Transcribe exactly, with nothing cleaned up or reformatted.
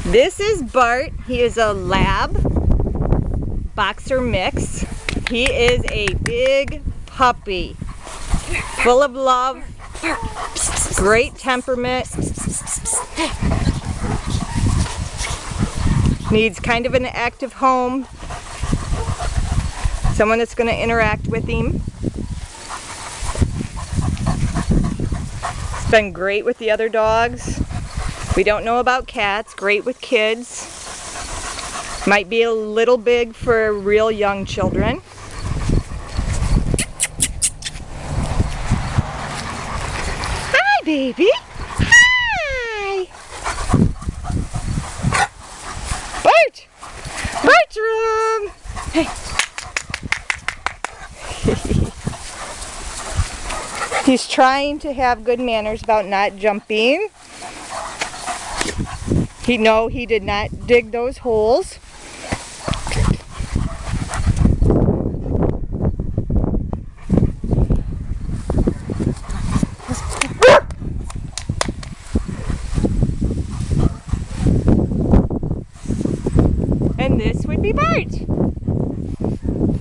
This is Bart. He is a lab boxer mix. He is a big puppy, full of love, great temperament, needs kind of an active home, someone that's going to interact with him. It's been great with the other dogs. We don't know about cats. Great with kids. Might be a little big for real young children. Hi, baby. Hi. Bart. Bart's room. Hey. He's trying to have good manners about not jumping. He no, he did not dig those holes. And this would be Bart.